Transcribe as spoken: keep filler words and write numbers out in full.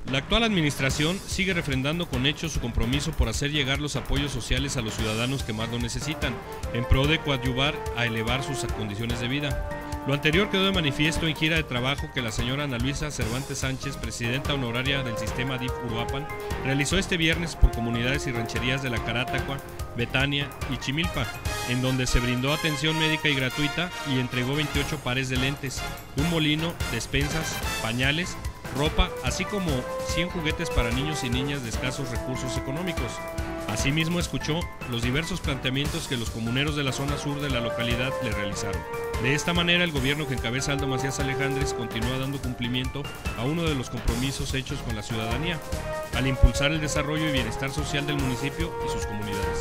La actual administración sigue refrendando con hechos su compromiso por hacer llegar los apoyos sociales a los ciudadanos que más lo necesitan, en pro de coadyuvar a elevar sus condiciones de vida. Lo anterior quedó de manifiesto en gira de trabajo que la señora Ana Luisa Cervantes Sánchez, presidenta honoraria del sistema D I F Uruapan, realizó este viernes por comunidades y rancherías de La Carátagua, Betania y Chimilpa, en donde se brindó atención médica y gratuita y entregó veintiocho pares de lentes, un molino, despensas, pañales, ropa, así como cien juguetes para niños y niñas de escasos recursos económicos. Asimismo escuchó los diversos planteamientos que los comuneros de la zona sur de la localidad le realizaron. De esta manera, el gobierno que encabeza Aldo Macías Alejandres continúa dando cumplimiento a uno de los compromisos hechos con la ciudadanía, al impulsar el desarrollo y bienestar social del municipio y sus comunidades.